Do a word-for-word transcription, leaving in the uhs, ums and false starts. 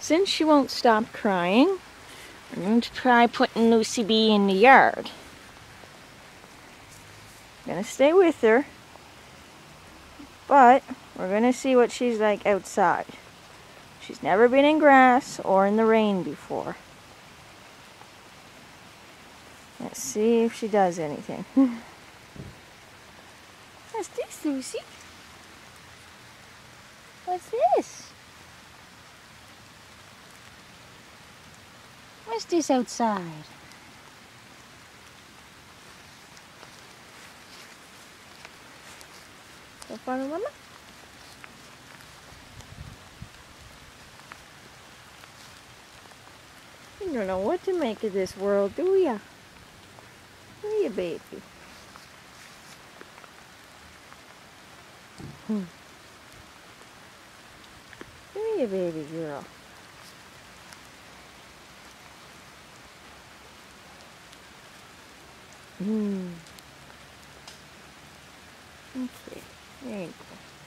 Since she won't stop crying, we're going to try putting Lucy B in the yard. I'm going to stay with her, but we're going to see what she's like outside. She's never been in grass or in the rain before. Let's see if she does anything. What's this, Lucy? What's this? What's this outside? Go follow Mama? You don't know what to make of this world, do ya? Do ya, baby? Hmm. Do ya, baby girl? Hmm. Okay, there you go.